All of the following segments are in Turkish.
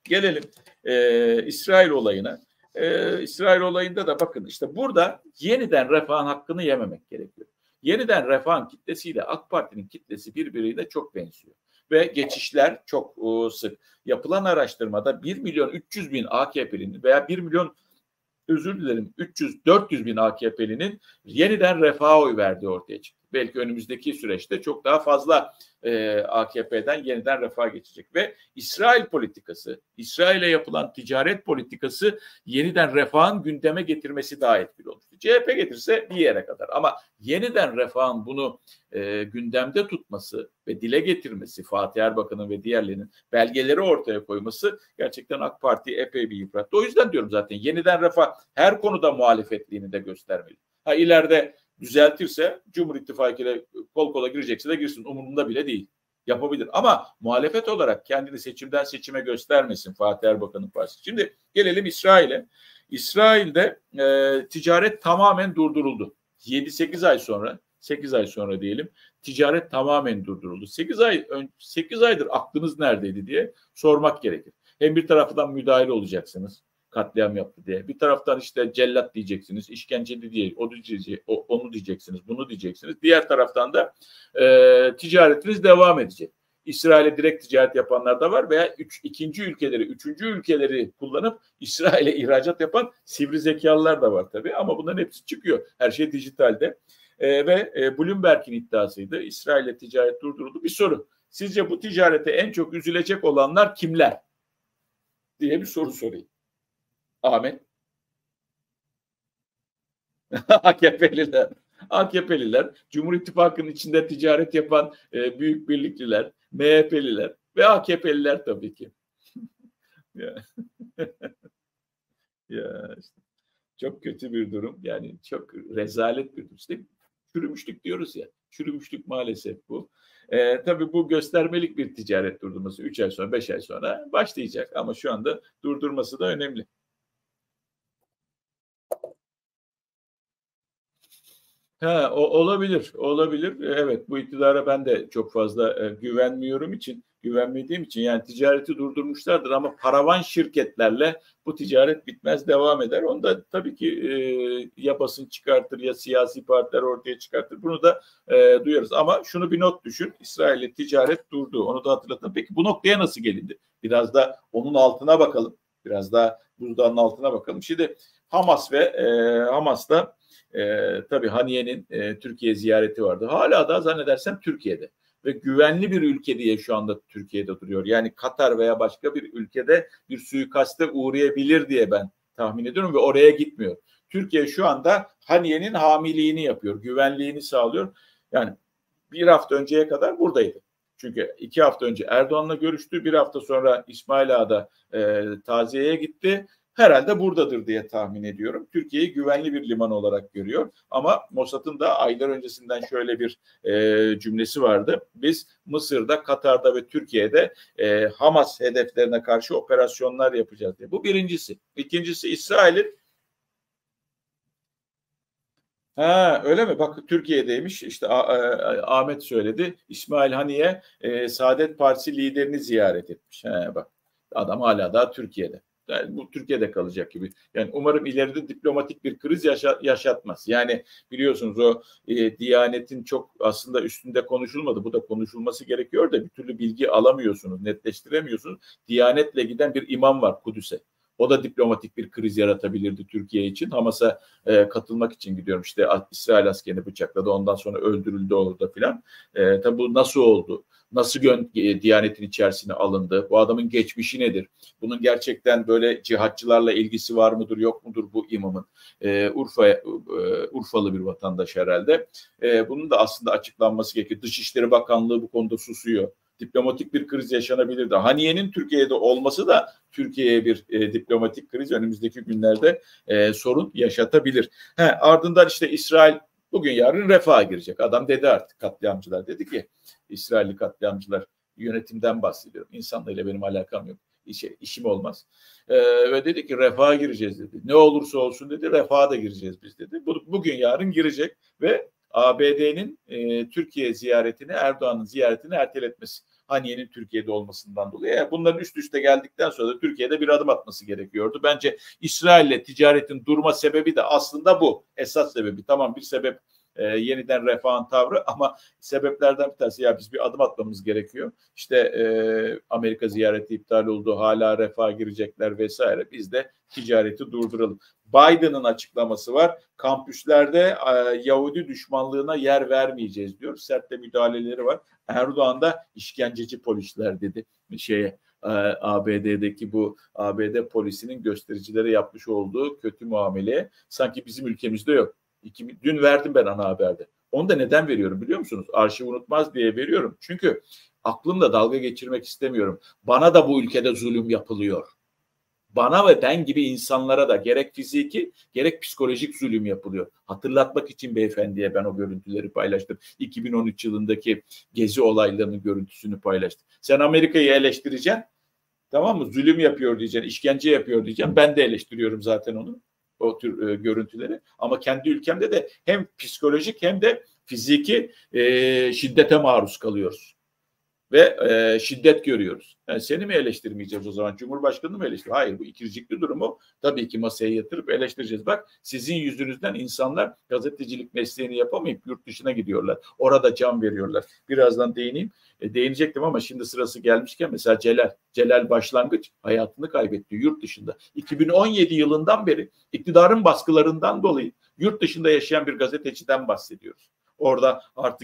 Gelelim İsrail olayına. İsrail olayında da bakın işte burada yeniden Refah'ın hakkını yememek gerekiyor. Yeniden Refah'ın kitlesiyle AK Parti'nin kitlesi birbiriyle çok benziyor. Ve geçişler çok sık. Yapılan araştırmada 1.300.000 AKP'linin veya 400 bin AKP'linin yeniden Refah'a oy verdiği ortaya çıktı. Belki önümüzdeki süreçte çok daha fazla AKP'den yeniden Refah'a geçecek. Ve İsrail politikası, İsrail'e yapılan ticaret politikası yeniden Refah'ın gündeme getirmesi daha etkili olur. CHP getirse bir yere kadar ama yeniden Refah'ın bunu gündemde tutması ve dile getirmesi, Fatih Erbakan'ın ve diğerlerinin belgeleri ortaya koyması gerçekten AK Parti'yi epey bir yıprattı. O yüzden diyorum zaten yeniden Refah her konuda muhalefetliğini de göstermeli. Ha ileride düzeltirse Cumhur İttifakı ile kol kola girecekse de girsin. Umurumda bile değil. Yapabilir. Ama muhalefet olarak kendini seçimden seçime göstermesin Fatih Erbakan'ın partisi. Şimdi gelelim İsrail'e. İsrail'de ticaret tamamen durduruldu. 7-8 ay sonra, 8 ay sonra diyelim, ticaret tamamen durduruldu. 8 aydır aklınız neredeydi diye sormak gerekir. Hem bir taraftan müdahale olacaksınız. Katliam yaptı diye. Bir taraftan işte cellat diyeceksiniz, işkenceli diye, onu diyeceksiniz, bunu diyeceksiniz. Diğer taraftan da ticaretiniz devam edecek. İsrail'e direkt ticaret yapanlar da var veya üçüncü ülkeleri kullanıp İsrail'e ihracat yapan sivri zekalılar da var tabii. Ama bunların hepsi çıkıyor. Her şey dijitalde. Ve Bloomberg'in iddiasıydı. İsrail'le ticaret durduruldu. Bir soru. Sizce bu ticarete en çok üzülecek olanlar kimler? Diye bir soru sorayım. Ahmet. AKP'liler, Cumhur İttifakı'nın içinde ticaret yapan büyük birlikliler, MHP'liler ve AKP'liler tabii ki. ya işte, çok kötü bir durum. Yani çok rezalet bir durum. İşte çürümüşlük diyoruz ya. Çürümüşlük maalesef bu. Tabii bu göstermelik bir ticaret durdurması 3 ay sonra, 5 ay sonra başlayacak. Ama şu anda durdurması da önemli. Olabilir. Evet, bu iktidara ben de çok fazla güvenmediğim için yani ticareti durdurmuşlardır ama paravan şirketlerle bu ticaret bitmez, devam eder. Onu da tabii ki ya basın çıkartır ya siyasi partiler ortaya çıkartır. Bunu da duyarız ama şunu bir not düşün. İsrail'le ticaret durdu. Onu da hatırlatın. Peki bu noktaya nasıl gelindi? Biraz da onun altına bakalım. Biraz daha buzdağının altına bakalım. Şimdi Hamas'ta tabii Haniye'nin Türkiye ziyareti vardı. Hala da zannedersem Türkiye'de ve güvenli bir ülke diye şu anda Türkiye'de duruyor. Yani Katar veya başka bir ülkede bir suikaste uğrayabilir diye ben tahmin ediyorum ve oraya gitmiyor. Türkiye şu anda Haniye'nin hamiliğini yapıyor, güvenliğini sağlıyor. Yani bir hafta önceye kadar buradaydı. Çünkü 2 hafta önce Erdoğan'la görüştü. 1 hafta sonra İsmail Ağa'da taziyeye gitti. Herhalde buradadır diye tahmin ediyorum. Türkiye'yi güvenli bir liman olarak görüyor. Ama Mossad'ın da aylar öncesinden şöyle bir cümlesi vardı. Biz Mısır'da, Katar'da ve Türkiye'de Hamas hedeflerine karşı operasyonlar yapacağız diye. Bu birincisi. İkincisi İsrail'in öyle mi? Bak Türkiye'deymiş. İşte Ahmet söyledi. İsmail Haniye Saadet Partisi liderini ziyaret etmiş. Bak adam hala daha Türkiye'de. Yani bu Türkiye'de kalacak gibi. Yani umarım ileride diplomatik bir kriz yaşatmaz. Yani biliyorsunuz o Diyanet'in çok aslında üstünde konuşulmadı. Bu da konuşulması gerekiyor da bir türlü bilgi alamıyorsunuz, netleştiremiyorsunuz. Diyanet'le giden bir imam var Kudüs'e. O da diplomatik bir kriz yaratabilirdi Türkiye için. Hamas'a katılmak için gidiyorum. İşte İsrail askerini bıçakladı. Ondan sonra öldürüldü orada filan. Tabii bu nasıl oldu? Nasıl Diyanet'in içerisine alındı? Bu adamın geçmişi nedir? Bunun gerçekten böyle cihatçılarla ilgisi var mıdır, yok mudur bu imamın? Urfalı bir vatandaş herhalde. Bunun da aslında açıklanması gerekiyor. Dışişleri Bakanlığı bu konuda susuyor. Diplomatik bir kriz yaşanabilirdi. Haniye'nin Türkiye'de olması da Türkiye'ye bir diplomatik kriz önümüzdeki günlerde sorun yaşatabilir. Ardından işte İsrail bugün yarın Refah'a girecek. Adam dedi artık, katliamcılar dedi ki, İsrailli katliamcılar, yönetimden bahsediyorum. İnsanlarıyla benim alakam yok. İşim olmaz. Ve dedi ki Refah'a gireceğiz dedi. Ne olursa olsun dedi, Refah'a da gireceğiz biz dedi. Bugün yarın girecek ve ABD'nin Türkiye ziyaretini, Erdoğan'ın ziyaretini erteletmesi. Haniye'nin Türkiye'de olmasından dolayı. Yani bunların üst üste geldikten sonra da Türkiye'de bir adım atması gerekiyordu. Bence İsrail'le ticaretin durma sebebi de aslında bu. Esas sebebi. Tamam, bir sebep yeniden Refah'ın tavrı ama sebeplerden bir tanesi ya biz bir adım atmamız gerekiyor. İşte Amerika ziyareti iptal oldu, hala Refah'a girecekler vesaire. Biz de ticareti durduralım. Biden'ın açıklaması var. Kampüslerde Yahudi düşmanlığına yer vermeyeceğiz diyor. Sert de müdahaleleri var. Erdoğan da işkenceci polisler dedi ABD'deki bu ABD polisinin göstericilere yapmış olduğu kötü muameleye sanki bizim ülkemizde yok. Dün verdim ben ana haberde. Onu da neden veriyorum biliyor musunuz? Arşiv unutmaz diye veriyorum. Çünkü aklımla dalga geçirmek istemiyorum. Bana da bu ülkede zulüm yapılıyor. Bana ve ben gibi insanlara da gerek fiziki gerek psikolojik zulüm yapılıyor. Hatırlatmak için beyefendiye ben o görüntüleri paylaştım. 2013 yılındaki gezi olaylarının görüntüsünü paylaştım. Sen Amerika'yı eleştireceksin. Tamam mı? Zulüm yapıyor diyeceksin, işkence yapıyor diyeceksin. Ben de eleştiriyorum zaten onu. O tür görüntüleri. Ama kendi ülkemde de hem psikolojik hem de fiziki şiddete maruz kalıyoruz. Ve şiddet görüyoruz. Yani seni mi eleştirmeyeceğiz o zaman? Cumhurbaşkanını mı eleştireceğiz? Hayır, bu ikircikli durumu tabii ki masaya yatırıp eleştireceğiz. Bak, sizin yüzünüzden insanlar gazetecilik mesleğini yapamayıp yurt dışına gidiyorlar. Orada can veriyorlar. Birazdan değineyim. Değinecektim ama şimdi sırası gelmişken mesela Celal Başlangıç hayatını kaybetti yurt dışında. 2017 yılından beri iktidarın baskılarından dolayı yurt dışında yaşayan bir gazeteciden bahsediyoruz. Orada artı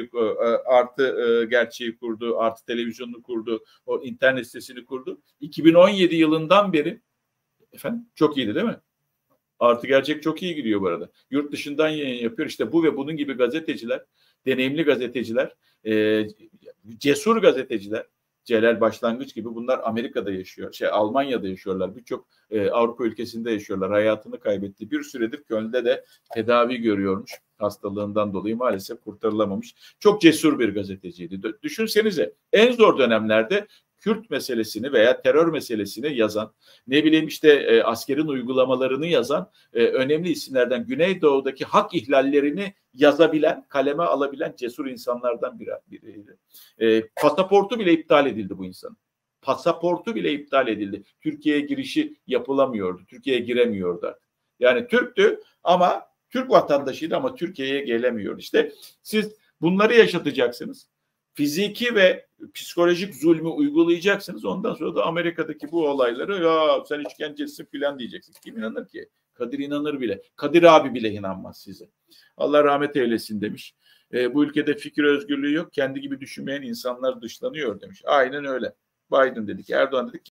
gerçeği kurdu, artı televizyonunu kurdu, o internet sitesini kurdu. 2017 yılından beri efendim çok iyiydi değil mi? Artı gerçek çok iyi gidiyor bu arada. Yurt dışından yayın yapıyor. İşte bu ve bunun gibi gazeteciler, deneyimli gazeteciler, cesur gazeteciler, Celal Başlangıç gibi bunlar Amerika'da yaşıyor. Almanya'da yaşıyorlar. Birçok Avrupa ülkesinde yaşıyorlar. Hayatını kaybetti. Bir süredir Köln'de de tedavi görüyormuş. Hastalığından dolayı maalesef kurtarılamamış. Çok cesur bir gazeteciydi. Düşünsenize en zor dönemlerde Kürt meselesini veya terör meselesini yazan, ne bileyim işte askerin uygulamalarını yazan önemli isimlerden, Güneydoğu'daki hak ihlallerini yazabilen, kaleme alabilen cesur insanlardan biriydi. Pasaportu bile iptal edildi bu insanın. Pasaportu bile iptal edildi. Türkiye'ye girişi yapılamıyordu. Türkiye'ye giremiyordu artık. Yani Türktü ama Türk vatandaşıydı ama Türkiye'ye gelemiyordu. İşte siz bunları yaşatacaksınız. Fiziki ve psikolojik zulmü uygulayacaksınız. Ondan sonra da Amerika'daki bu olayları ya sen işkencelisin falan diyeceksiniz. Kim inanır ki? Kadir inanır bile. Kadir abi bile inanmaz size. Allah rahmet eylesin demiş. Bu ülkede fikir özgürlüğü yok. Kendi gibi düşünmeyen insanlar dışlanıyor demiş. Aynen öyle. Biden dedik, Erdoğan dedik.